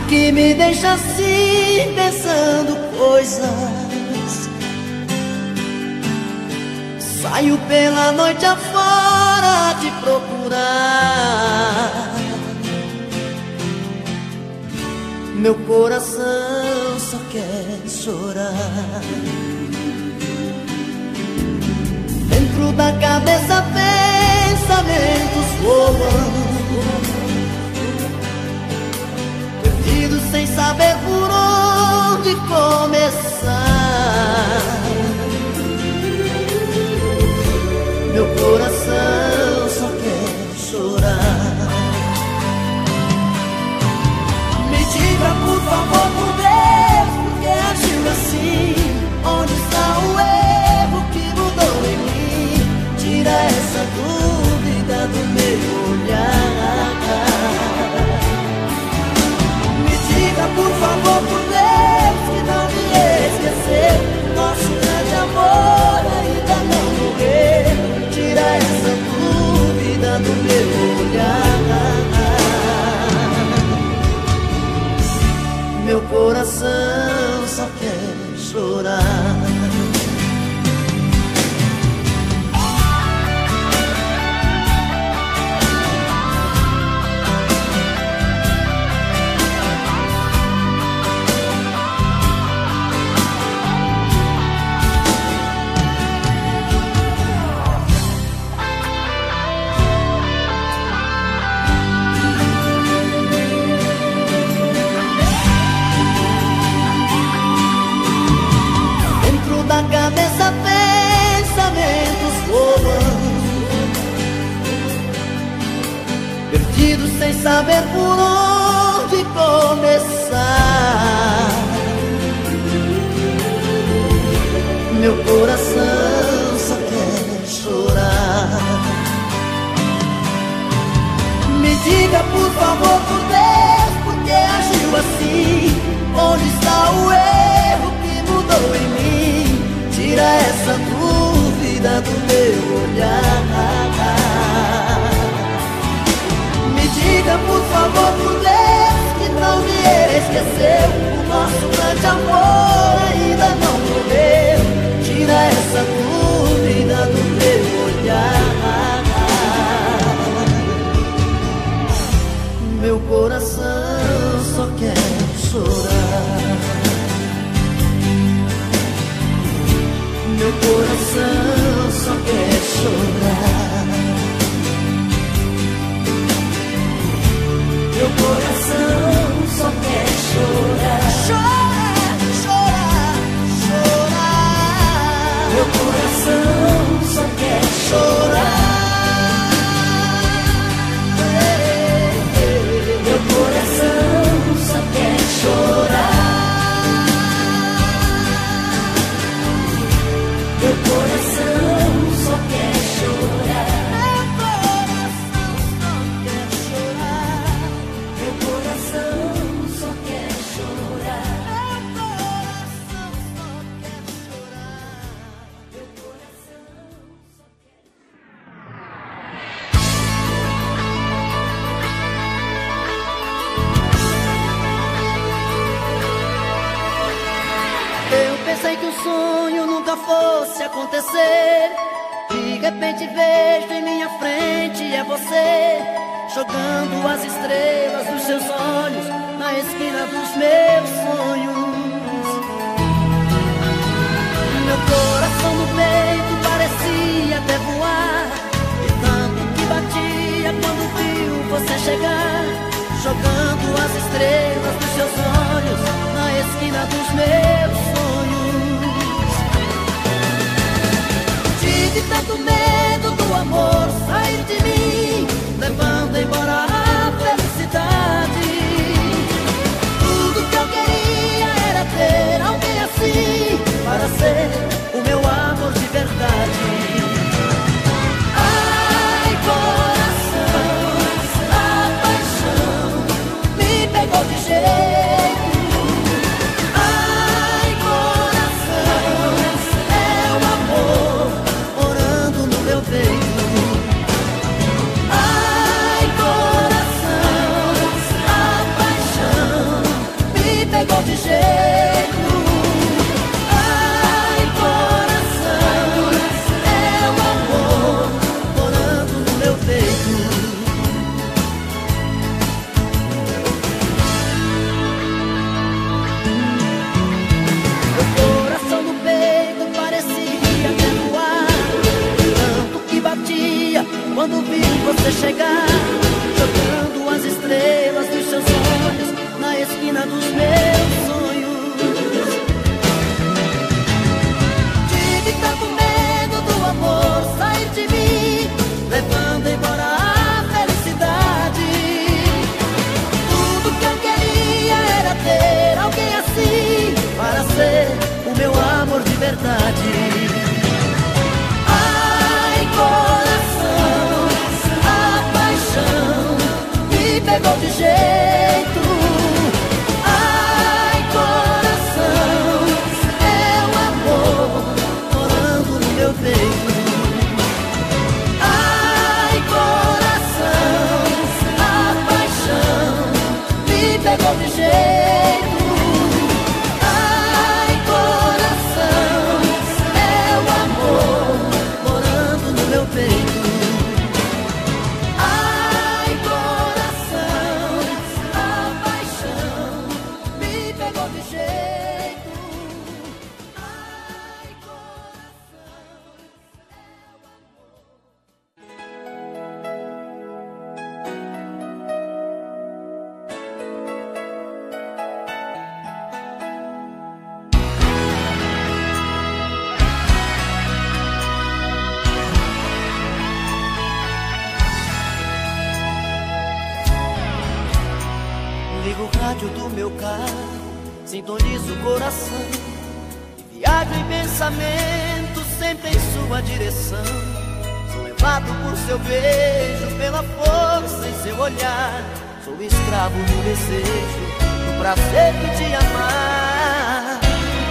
que me deixa assim pensando coisas. Saio pela noite afora te procurar. Meu coração só quer chorar. Dentro da cabeça pensamentos voam, perdido sem saber por onde começar. Meu coração só quer chorar. Me diga por favor, por Deus, por que agiu assim? Onde está o erro que mudou em mim? Tira essa dúvida do meu olhar. Me diga por favor, por Deus, que não me esqueceu. Nosso grande amor ainda não morreu. Tira essa dúvida do meu olhar. Meu coração só quer chorar. Da cabeça pensamentos voam, perdido sem saber por onde começar. Meu coração só quer chorar. Me diga por favor, por Deus, por que agiu assim? Onde está o erro que mudou em mim? Tira essa dúvida do meu olhar. Me diga por favor, por Deus, que não me esqueceu. O nosso grande amor ainda não morreu. Tira essa dúvida do meu olhar. Meu coração só quer chorar. Meu coração só quer chorar. Meu coração só quer chorar. Chorar, chorar, chorar. Meu coração só quer chorar. Meu coração só quer chorar. Meu coração só quer chorar. Meu coração só quer chorar. Meu coração só quer chorar. Meu coração só quer chorar. Eu pensei que o sonho nunca fosse acontecer. De repente vejo em minha frente é você, jogando as estrelas dos seus olhos na esquina dos meus sonhos. Meu coração no peito parecia até voar, de tanto que batia quando viu você chegar, jogando as estrelas dos seus olhos na esquina dos meus sonhos. Tive tanto medo do amor sair de mim, levando embora a felicidade. Tudo que eu queria jeito. Ai, coração, é o amor morando no meu peito. Meu coração no peito parecia até voar, tanto que batia quando vi você chegar, jogando as estrelas dos seus olhos na esquina dos meus sonhos. Tive tanto medo do amor sair de mim, levando embora a felicidade. Tudo que eu queria era ter alguém assim, para ser o meu amor de verdade. Ai, coração, a paixão me pegou de jeito. Ai, coração, é o amor morando no meu peito. Ai, coração, a paixão me pegou de jeito. Ai, coração, é o amor morando no meu peito. Ai, coração, a paixão me pegou de jeito. Ai, coração, é o amor. Ligo o rádio do meu carro, sintonizo o coração e viajo em pensamento sempre em sua direção. Sou levado por seu beijo, pela força em seu olhar. Sou escravo do desejo, do prazer de te amar.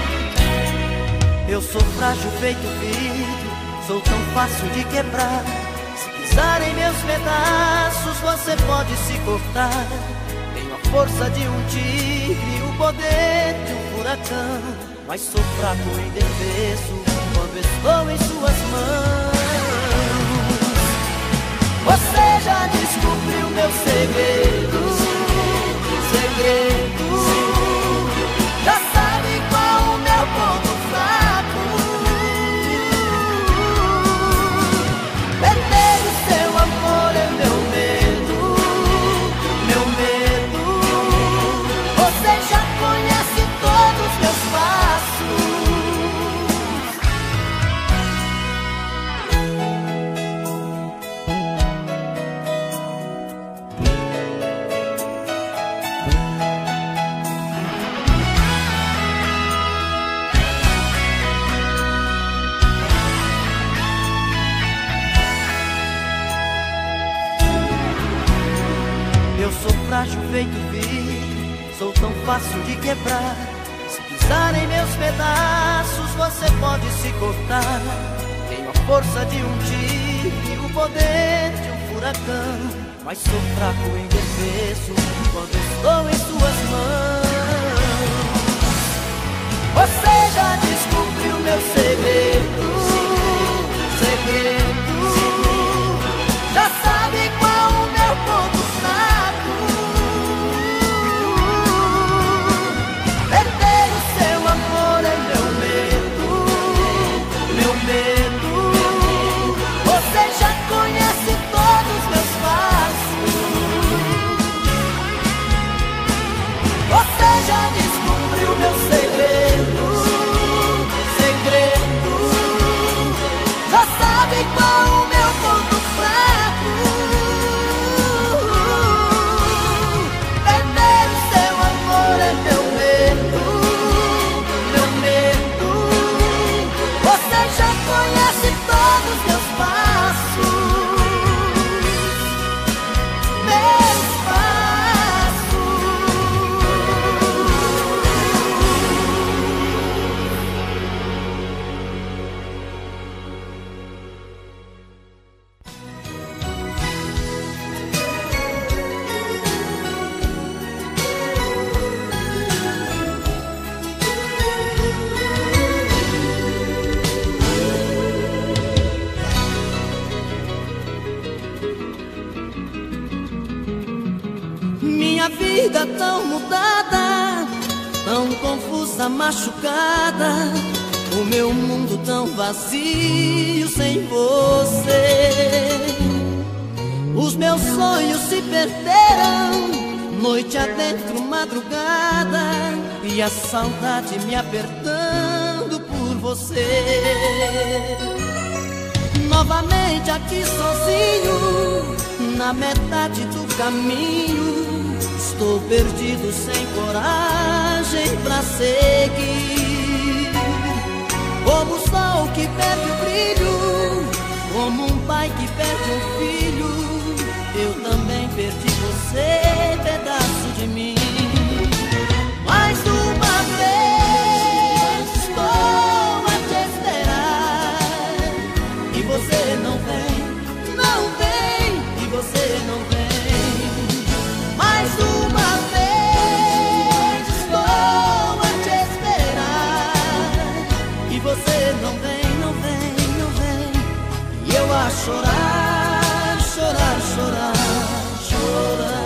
Eu sou frágil feito vidro, sou tão fácil de quebrar. Se pisar em meus pedaços, você pode se cortar. Tenho a força de um tigre, o poder de um furacão, mas sou fraco e indefeso quando estou em suas mãos. Você já descobriu meu segredo, segredo. Já sabe qual o meu ponto fraco. Perder o seu amor é meu medo, meu medo. Você já conhece todos os meus passos. Eu sou frágil feito vidro, sou tão fácil de quebrar. Se pisar em meus pedaços, você pode se cortar. Tenho a força de um tigre, o poder de um furacão, mas sou fraco e indefeso quando estou em suas mãos. Você já descobriu meu segredo, segredo. Já sabe qual o meu ponto fraco. Perder o seu amor é meu medo, meu medo. Você já conhece todos os meus passos. Você vida tão mudada, tão confusa, machucada, o meu mundo tão vazio sem você. Os meus sonhos se perderam, noite adentro, madrugada, e a saudade me apertando por você. Novamente aqui sozinho, na metade do caminho, estou perdido sem coragem pra seguir. Como o sol que perde o brilho, como um pai que perde um filho, eu também perdi você, pedaço de mim. Mais uma vez estou a te esperar, e você não vem, não vem, e você não vem. Mais uma vez estou a te esperar, e você não vem, não vem, não vem. E eu a chorar, chorar, chorar, chorar.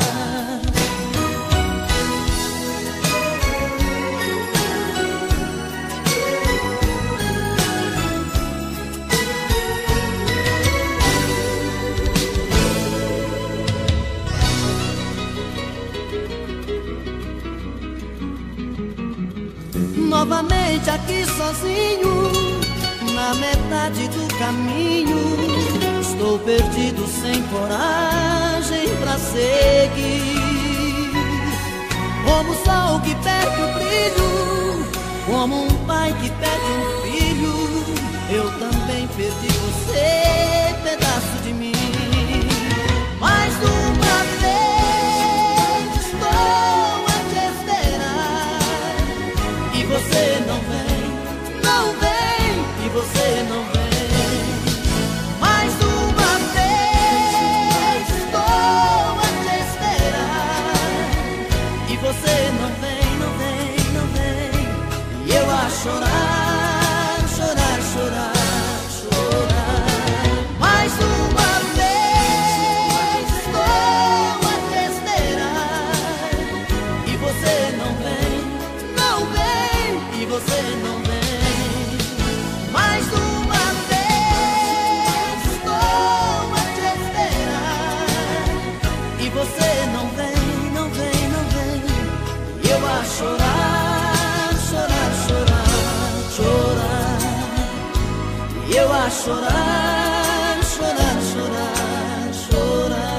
Novamente aqui sozinho, na metade do caminho, estou perdido sem coragem pra seguir. Como o sol que perde o brilho, como um pai que perde um filho, eu também perdi você, pedaço de mim. Mais uma vez estou a te esperar, e você não vem, não vem, e você não vem. Mais uma vez estou a te esperar, e você não vem, não vem, não vem. E eu a chorar, chorar, chorar, chorar. Mais uma vez estou a te esperar, e você não vem, não vem, e você não vem. Mais uma vez estou a te esperar, e você não vem, não vem, não vem. E eu a chorar, chorar, chorar, chorar. E eu a chorar, chorar, chorar, chorar.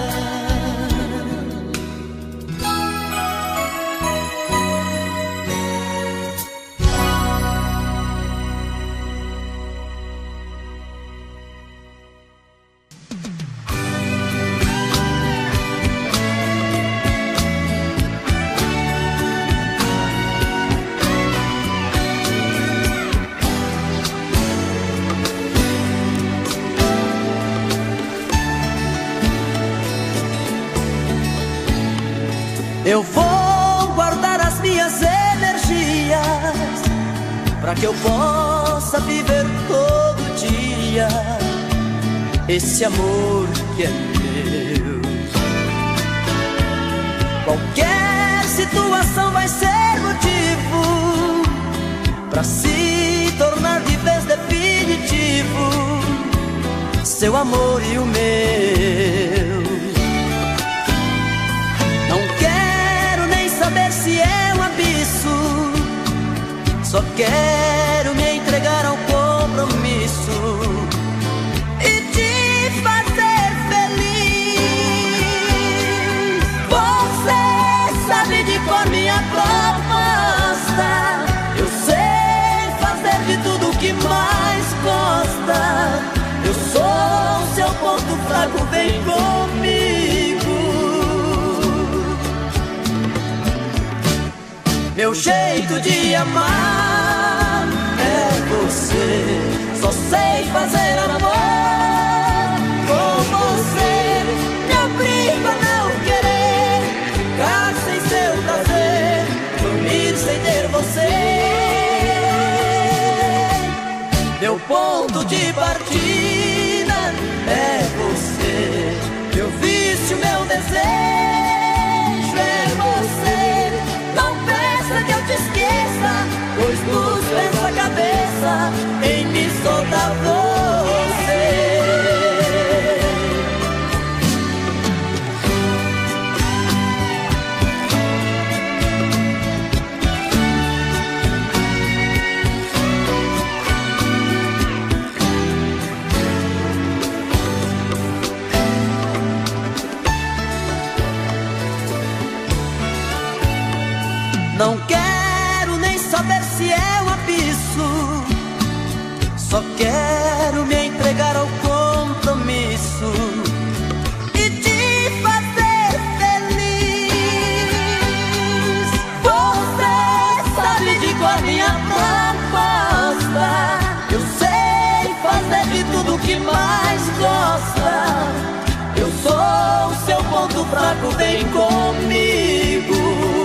Eu vou guardar as minhas energias para que eu possa viver todo dia esse amor que é meu. Qualquer situação vai ser motivo para se tornar de vez definitivo seu amor e o meu. Não quero nem saber se é um abismo, só quero me entregar ao compromisso e te fazer feliz. Você sabe de cor minha proposta, eu sei fazer de tudo o que mais gosta. Eu sou seu ponto fraco, vem comigo. Meu jeito de amar é você, só sei fazer amor com você. Me obrigo a não querer ficar sem seu prazer, dormir sem ter você. Meu ponto de partida é você, meu vício, meu desejo é você. dos pés à cabeça em me soltar você. Não quero nem saber se é um abismo, só quero me entregar ao compromisso e te fazer feliz. Você sabe de qual minha proposta, eu sei fazer de tudo que mais gosta. Eu sou o seu ponto fraco, vem comigo.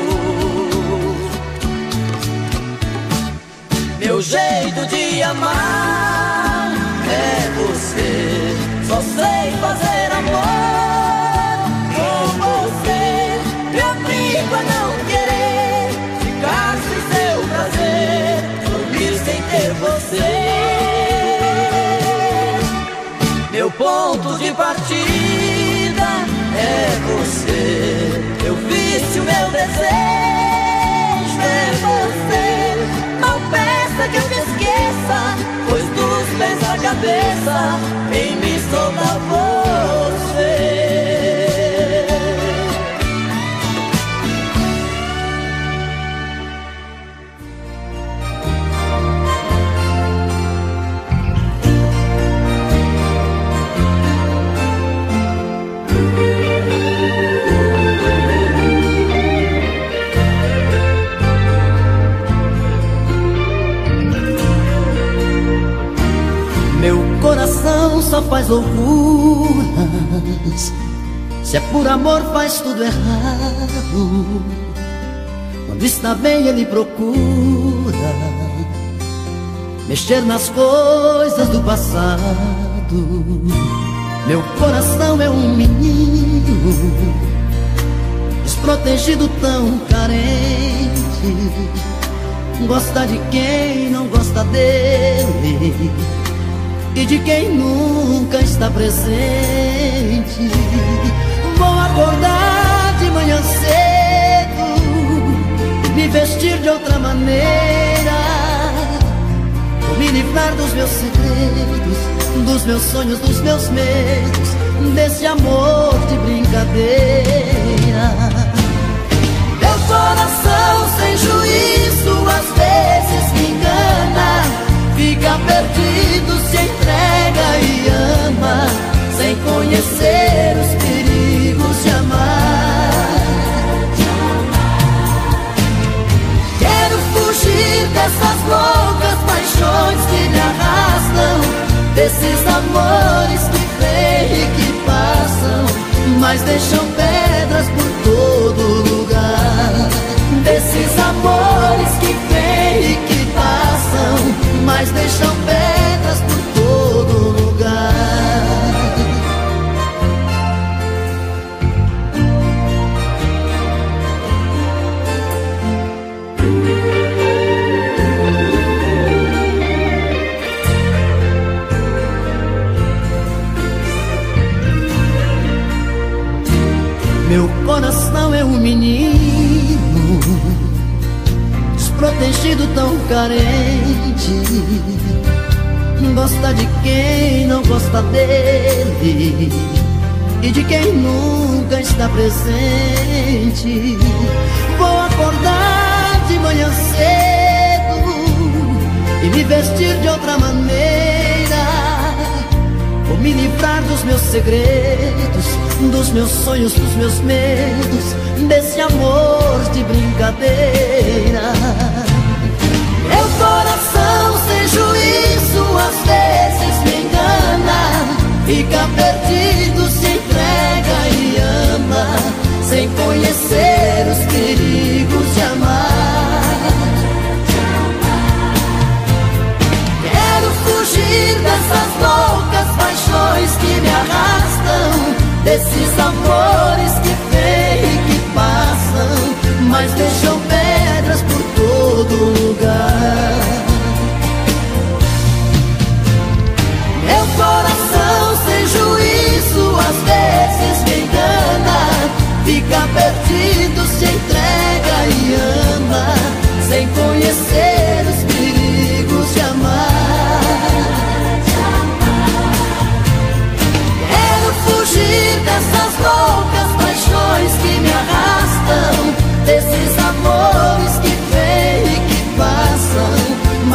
Meu jeito de amar é você, só sei fazer amor com você. Me obrigo a não querer ficar sem seu prazer, dormir sem ter você. Meu ponto de partida é você, meu vício, meu desejo é você. Não peça que eu te esqueça, pois dos pés à cabeça em mim solta você. Meu coração só faz loucuras, se é por amor faz tudo errado. Quando está bem ele procura mexer nas coisas do passado. Meu coração é um menino desprotegido, tão carente, gosta de quem não gosta dele e de quem nunca está presente. Vou acordar de manhã cedo, me vestir de outra maneira, vou me livrar dos meus segredos, dos meus sonhos, dos meus medos, desse amor de brincadeira. Meu coração sem juízo às vezes me engana, fica perdido, se entrega e ama, sem conhecer os perigos de amar. Quero fugir dessas loucas paixões que me arrastam, desses amores que vêm e que passam, mas deixam pedras por todo lugar. Desses amores que vêm e que passam, mas deixam pedras por todo lugar. Meu coração é um menino desprotegido, tão carente, gosta de quem não gosta dele e de quem nunca está presente. Vou acordar de manhã cedo e me vestir de outra maneira, vou me livrar dos meus segredos, dos meus sonhos, dos meus medos, desse amor de brincadeira. Meu coração sem juízo às vezes me engana, fica perdido, se entrega e ama, sem conhecer os perigos de amar. Quero fugir dessas loucas paixões que me arrastam, desses amores que vêm e que passam, mas deixam pedras por todo lugar.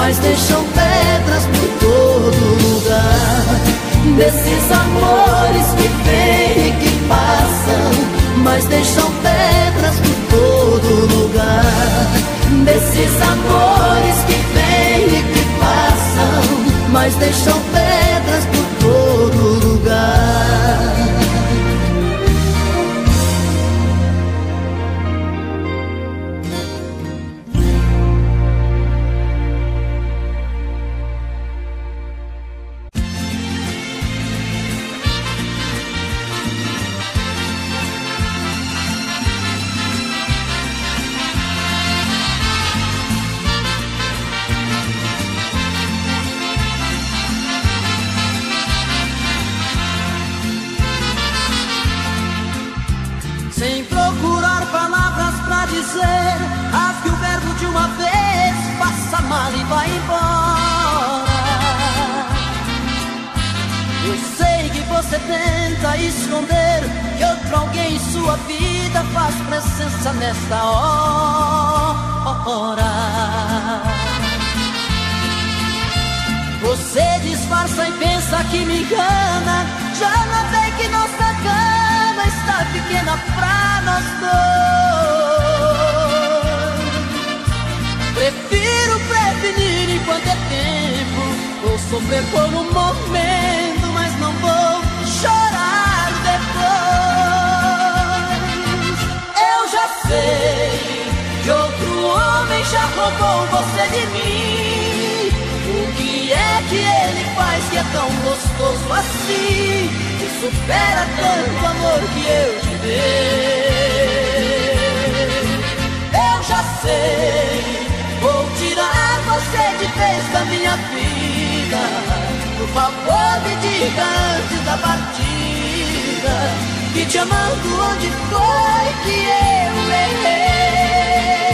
mas deixam pedras por todo lugar. Desses amores que vêm e que passam, mas deixam pedras por todo lugar. Desses amores que vêm e que passam, mas deixam pedras por todo lugar. Rasgue o verbo de uma vez, passa mal e vai embora. Eu sei que você tenta esconder que outro alguém em sua vida faz presença nesta hora. Você disfarça e pensa que me engana. Já notei que nossa cama está pequena pra nós dois. Prefiro prevenir enquanto é tempo. Vou sofrer por um momento, mas não vou chorar depois. Eu já sei que outro homem já roubou você de mim. O que é que ele faz que é tão gostoso assim, que supera tanto amor que eu te dei? Eu já sei, vou tirar você de vez da minha vida. Por favor, me diga antes da partida que te amando onde foi que eu errei.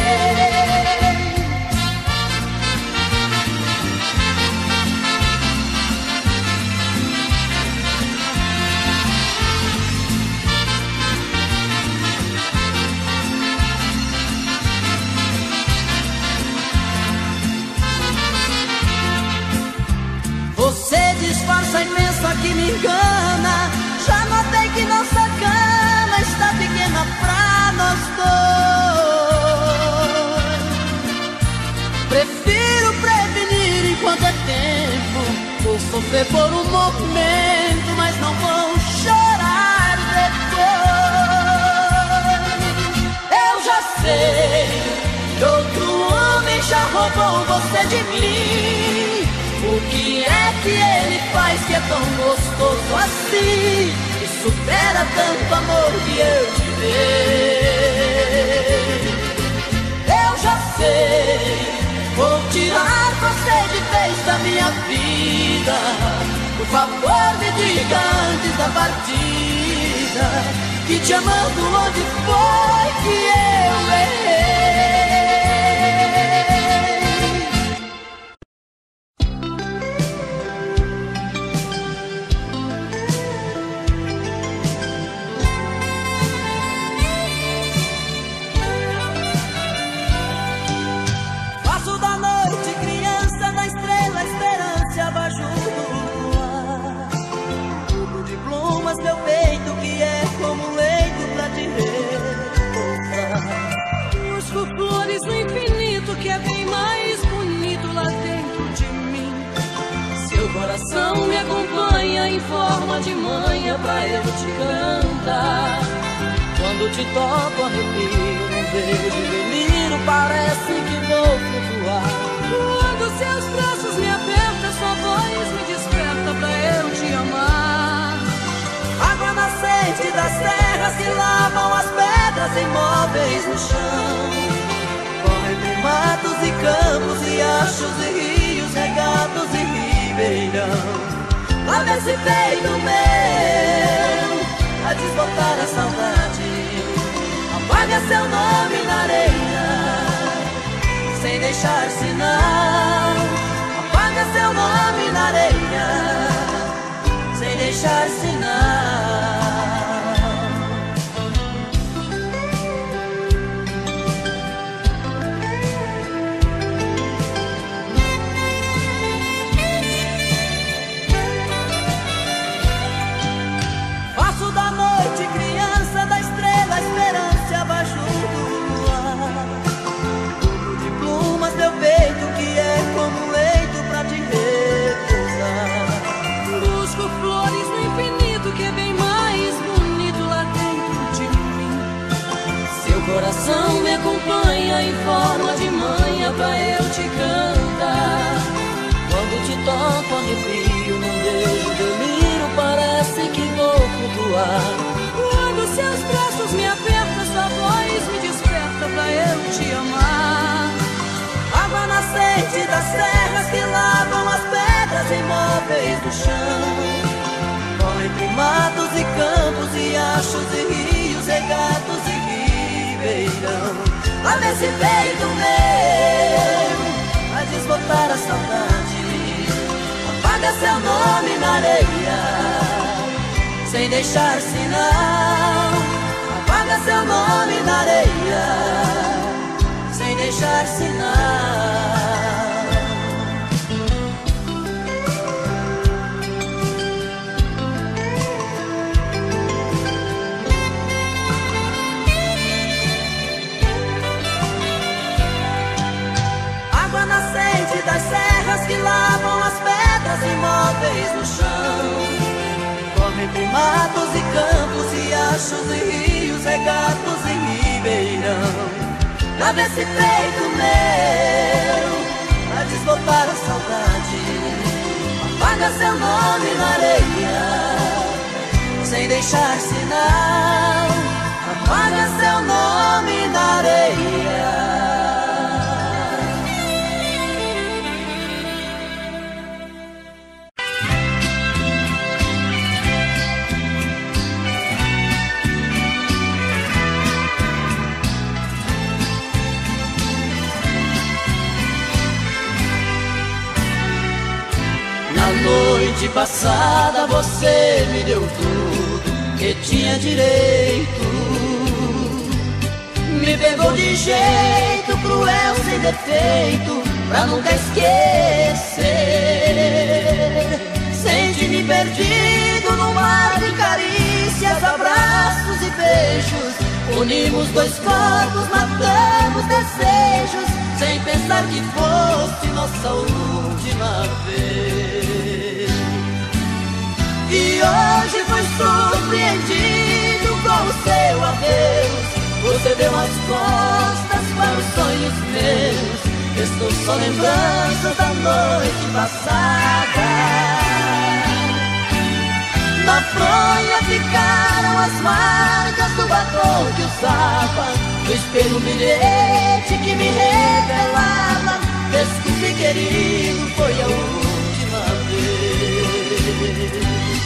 Você disfarça e pensa que me engana. Já notei que nossa cama está pequena pra nós dois. Prefiro prevenir enquanto é tempo. Vou sofrer por um momento, mas não vou chorar depois. Eu já sei que outro homem já roubou você de mim. O que é que ele faz que é tão gostoso assim, que supera tanto amor que eu te dei? Eu já sei, vou tirar você de vez da minha vida. Por favor, me diga antes da partida que te amando onde foi que eu errei. Meu peito que é como um leito pra te repousar. Busco flores no infinito que é bem mais bonito lá dentro de mim. Seu coração me acompanha em forma de manha pra eu te cantar. Quando te toco arrepio, um beijo delírio, parece que vou flutuar. Quando seus braços me apertam, sua voz me desperta pra eu te amar. Água nascente das terras que lavam as pedras imóveis no chão. Corre por matos e campos, riachos e rios, regatos e ribeirão. Lave esse peito meu a desbotar a saudade. Apaga seu nome na areia sem deixar sinal. Apaga seu nome na areia sem deixar sinal. luar. Quando seus braços me apertam, sua voz me desperta pra eu te amar. Água nascente das terras que lavam as pedras imóveis do chão. Corre entre matos e campos, riachos e rios, regatos e ribeirão. Lava esse peito meu, vai desbotar a saudade. Apaga seu nome na areia, sem deixar sinal. Apaga seu nome na areia, sem deixar sinal. Água nascente das serras que lavam as pedras imóveis no chão. Corre entre matos e campos, riachos e rios, regatos e ribeirão. Lava esse peito meu, vai desbotar a saudade. Apaga seu nome na areia, sem deixar sinal. Apaga seu nome na areia. Na noite passada você me deu tudo que tinha direito. Me pegou de jeito cruel, sem defeito, pra nunca esquecer. Senti-me perdido no mar de carícias, abraços e beijos. Unimos dois corpos, matamos desejos, sem pensar que fosse nossa última vez. E hoje fui surpreendido com o seu adeus. Você deu as costas para os sonhos meus. Estou só lembranças da noite passada. Na fronha ficaram as marcas do batom que usava. No espelho um bilhete que me revelava: desculpe, querido, foi a última vez.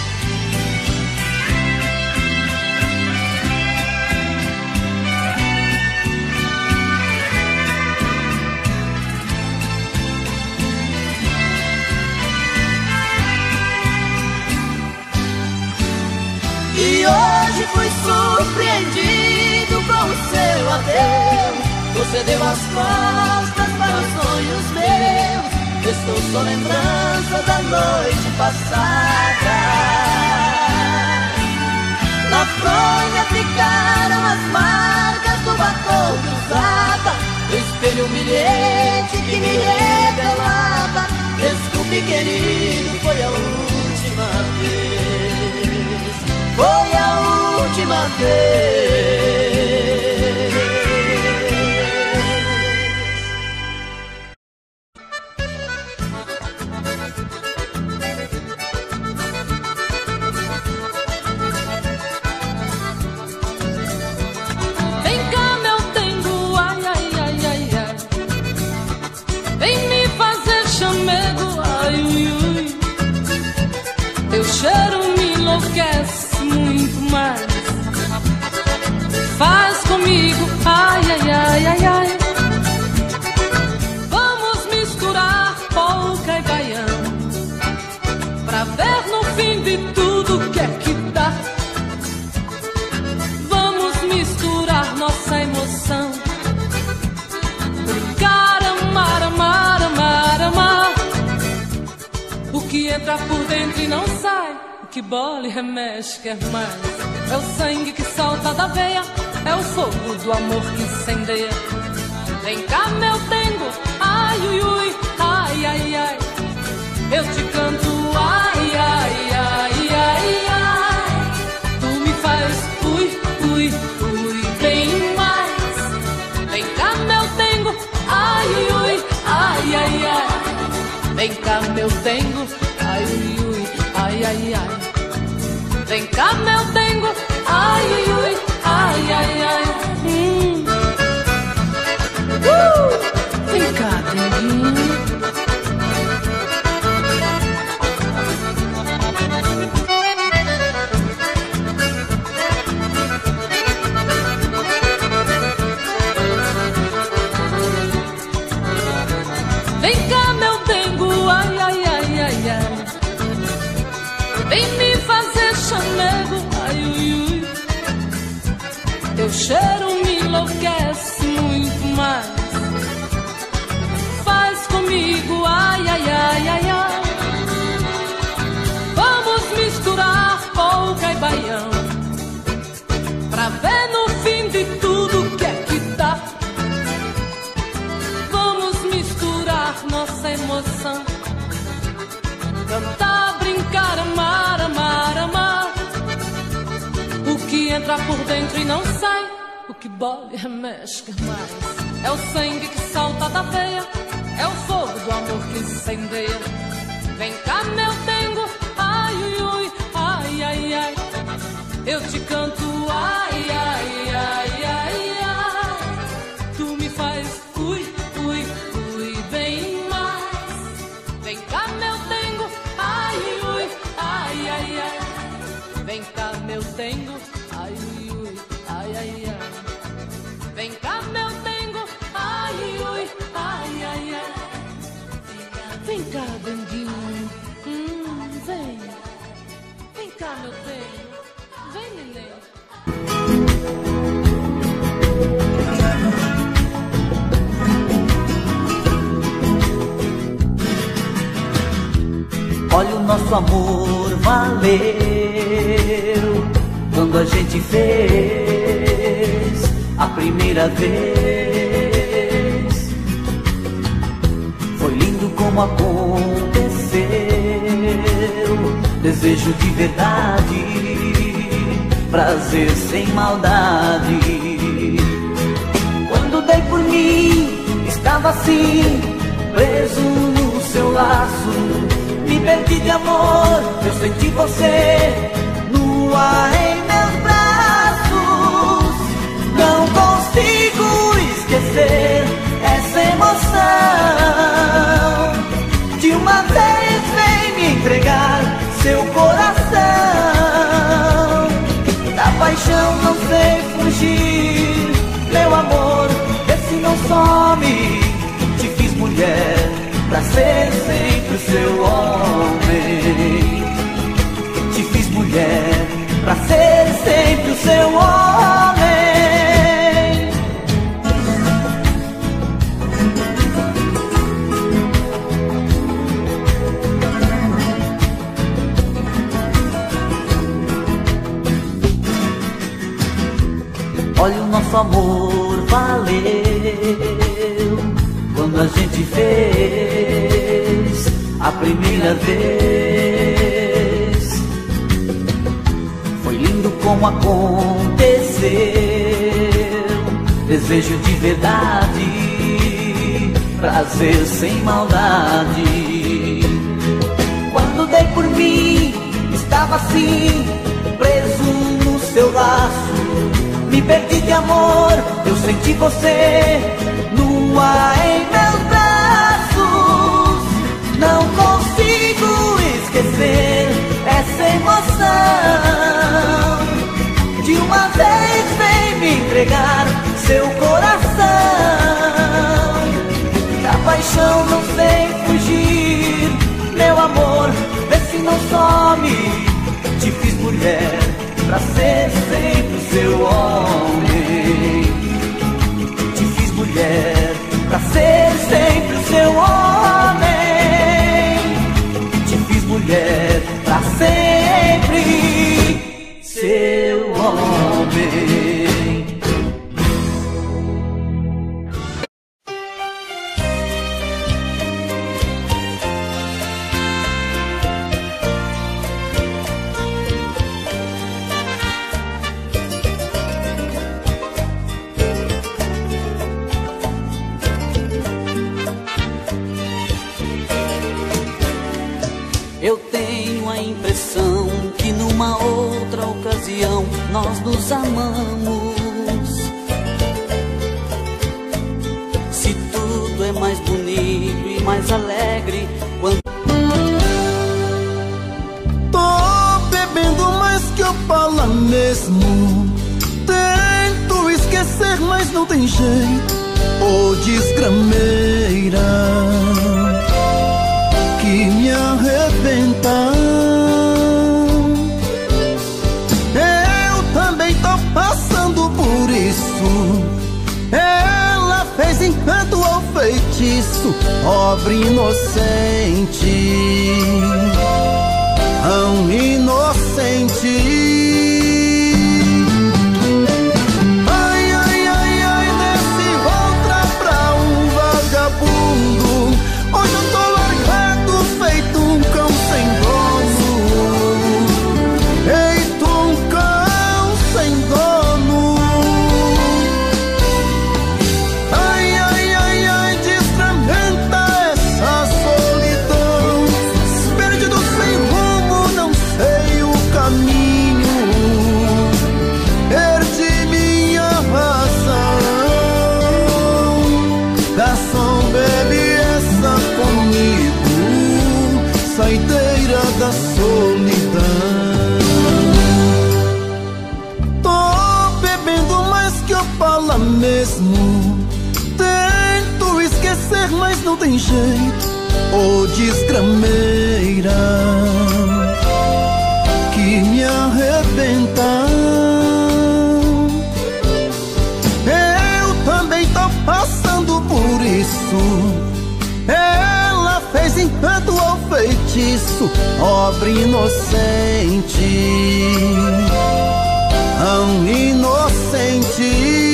E hoje fui surpreendido com o seu adeus. Você deu as costas para os sonhos meus. Estou só lembrança da noite passada. Na fronha ficaram as marcas do batom que usava. No espelho um bilhete que me revelava: desculpe, querido, foi a última vez. Foi a última vez. Vem cá, meu dengo, ai, ai, ai, ai, ai. Vem me fazer chamego, ai, ui, ui. Teu cheiro me enlouquece muito mais. Faz comigo, ai, ai, ai, ai, ai. Vamos misturar polca e baião, pra ver no fim de tudo que é que dá. Vamos misturar nossa emoção, brincar, amar, amar, amar, amar. O que entra por dentro e não sai, que bola e remexe, quer mais. É o sangue que salta da veia, é o fogo do amor que incendeia. Vem cá, meu dengo, ai, ui, ui, ai, ai, ai. Eu te canto, ai, ai, ai, ai, ai. Tu me faz, ui, ui, ui, bem mais. Vem cá, meu dengo, ai, ui, ui, ai, ai, ai. Vem cá, meu dengo, ai, ui, ui, ai, ai, ai. Vem cá, meu dengo, vem me fazer chamego, ai, ui, ui. Teu cheiro me enlouquece muito mais. Faz comigo, ai, ai, ai, ai, ai. Vamos misturar polca e baião, pra ver no fim de tudo que é que dá. Vamos misturar nossa emoção, cantar, brincar, amar, amar, amar. O que entra por dentro e não sai, o que bole remexe mais. É o sangue que salta da veia, é o fogo do amor que incendeia. Vem cá, meu tengo, ai, ui, ui, ai, ai, ai. Eu te canto, ai, ai, ai, ai, ai. Tu me faz, ui, ui, ui, bem mais. Vem cá, meu tengo, ai, ui, ai, ai, ai. Vem cá, meu tengo, ai, ui, ui, ai, ai, ai. Vem cá, meu tengo, ai, ui, ai, ai, ai. Vem cá, denguinho, vem. Vem cá, meu tengo, vem, neném. Olha, o nosso amor valeu quando a gente fez a primeira vez. Foi lindo como aconteceu, desejo de verdade, prazer sem maldade. Quando dei por mim, estava assim, preso no seu laço. Me perdi de amor, eu senti você nua em meus braços. Não consigo esquecer essa emoção. De uma vez vem me entregar seu coração. Da paixão não sei fugir, meu amor, vê se não some. Te fiz mulher pra ser sempre o seu homem. Te fiz mulher pra ser sempre o seu homem. Olha, o nosso amor valeu quando a gente fez a primeira vez. Foi lindo como aconteceu, desejo de verdade, prazer sem maldade. Quando dei por mim, estava assim, preso no seu laço. Me perdi de amor, eu senti você nua em meus braços. Não consigo esquecer essa emoção. De uma vez vem me entregar seu coração. Da paixão não sei fugir, meu amor, vê se não some. Te fiz mulher pra ser sempre o seu homem. Te fiz mulher pra ser sempre o seu homem. Te fiz mulher pra sempre seu homem. Eu tenho a impressão que numa outra ocasião nós nos amamos. Se tudo é mais bonito e mais alegre quando... Tô bebendo mais que eu falo mesmo. Tento esquecer, mas não tem jeito. Ô desgrameira que me arrebenta. isso. Ela fez encanto ou feitiço, pobre inocente, tão inocente. Ai, ai, ai, ai, nesse outra pra um vagabundo. Hoje eu tô largado, feito um cão sem dono. Feito um cão sem dono. Ai, ai, ai, ai, destramenta essa solidão. Perdido sem rumo, não sei o caminho. Perdi minha razão. Garçom, bebe essa comigo, saideira da solidão. Tô bebendo mais que eu falo mesmo. Tento esquecer, mas não tem jeito. Ô desgrameira que me arrebenta. Eu também tô passando por isso. Ela fez encanto ou feitiço, pobre inocente, tão inocente.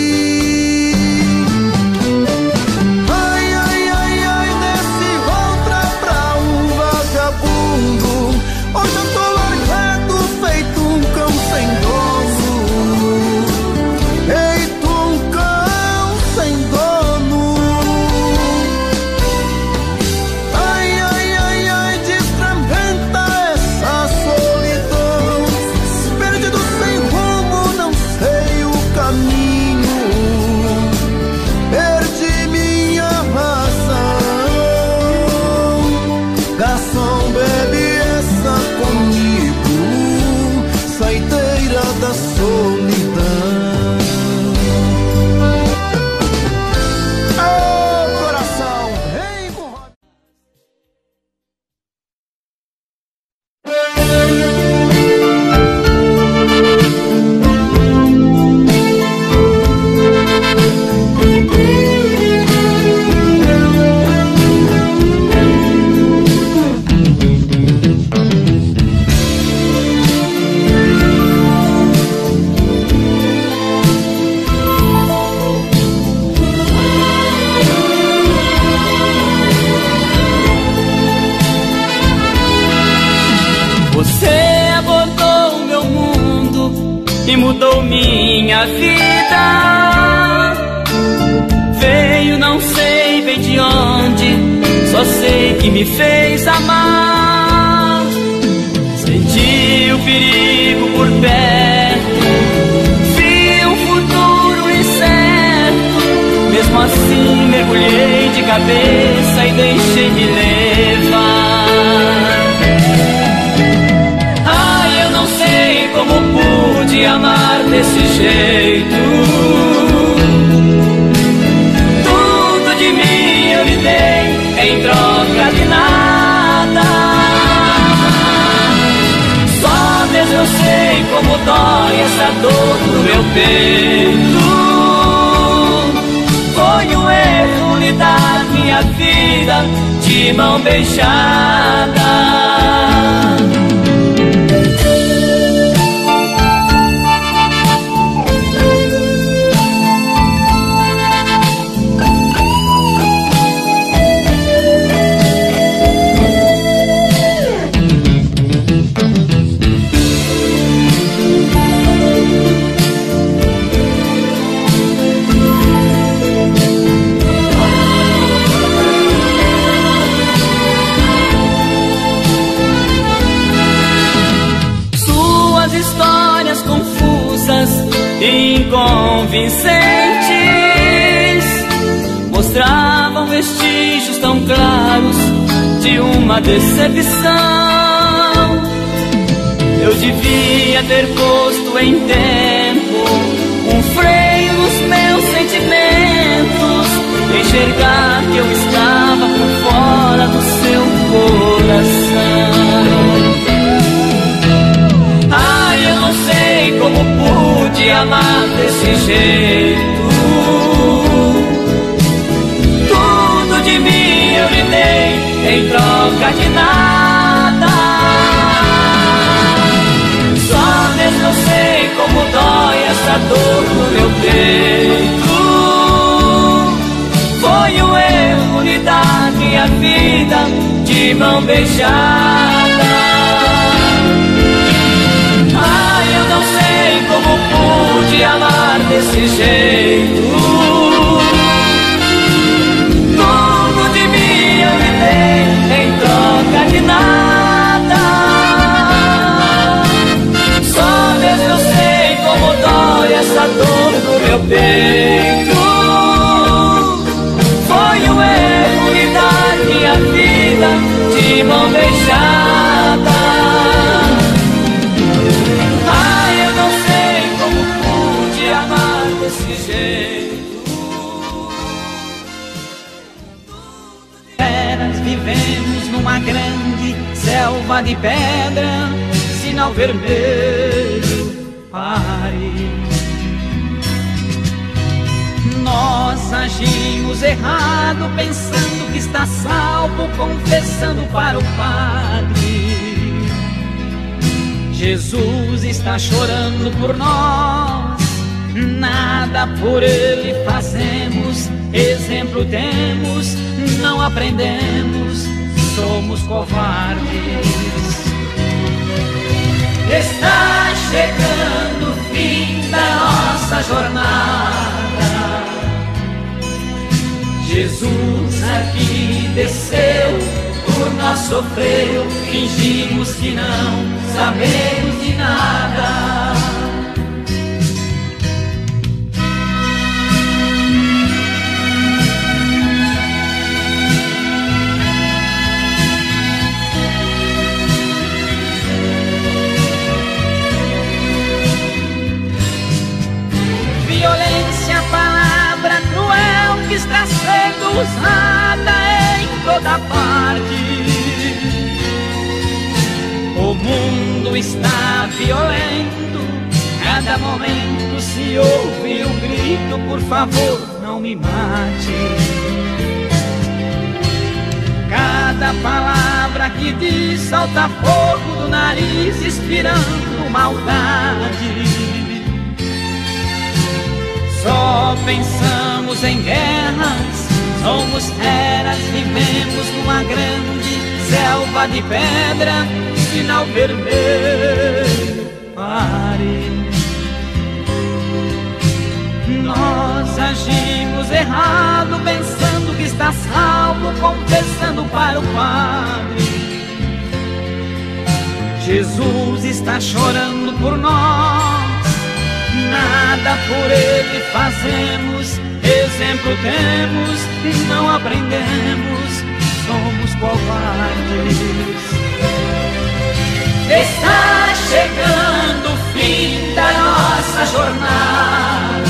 Ai, ai, ai, ai, nesse outra pra um vagabundo. Hoje eu tô largado, feito um cão sem dono. Feito um cão sem dono. Ai, ai, ai, ai, destramenta essa solidão. Perdido sem rumo, não sei o caminho. Perdi minha razão. Garçom, bebe essa comigo, saideira da solidão. Ô coração, vem com Você abordou o meu mundo e mudou minha vida. Veio não sei bem de onde, só sei que me fez amar. Senti o perigo por perto, vi um futuro incerto. Mesmo assim mergulhei de cabeça e deixei me levar. Como pude amar desse jeito? Tudo de mim eu lhe dei em troca de nada. Só mesmo eu sei como dói essa dor no meu peito. Foi um erro lhe dar minha vida de mão beijada. Inconvincentes mostravam vestígios tão claros de uma decepção. Eu devia ter posto em tempo um freio nos meus sentimentos, enxergar que eu estava por fora do seu coração. Ai, eu não sei como pude amar desse jeito. troca de nada. Só mesmo eu sei como dói essa dor no meu peito. Foi um erro de dar minha vida de mão beijada. Ah, eu não sei como pude amar desse jeito. Tudo de mim eu me dei em troca de nada. Só mesmo eu sei como dói essa dor no meu peito. Foi um erro de dar minha vida de mão beijada. Ah, eu não sei como pude amar desse jeito. Eras vivemos numa grande selva de pedra, sinal vermelho, pare. Nós agimos errado, pensando que está salvo, confessando para o Padre. Jesus está chorando por nós, nada por Ele fazemos. Exemplo temos, não aprendemos, somos covardes. Está chegando o fim da nossa jornada. Jesus aqui desceu, por nós sofreu, fingimos que não sabemos de nada. Violência, palavra cruel que está sendo usada em toda parte. O mundo está violento, cada momento se ouve um grito: por favor, não me mate. Cada palavra que diz salta fogo do nariz, inspirando maldade. Só pensamos em guerras, somos feras, vivemos numa grande selva de pedra, sinal vermelho, pare. Nós agimos errado, pensando que está salvo, confessando para o Padre. Jesus está chorando por nós, nada por Ele fazemos. Exemplo temos, não aprendemos, somos covardes. Está chegando o fim da nossa jornada.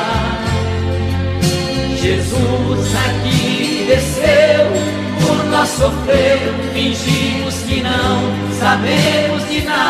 Jesus aqui desceu, por nós sofreu, fingimos que não sabemos de nada.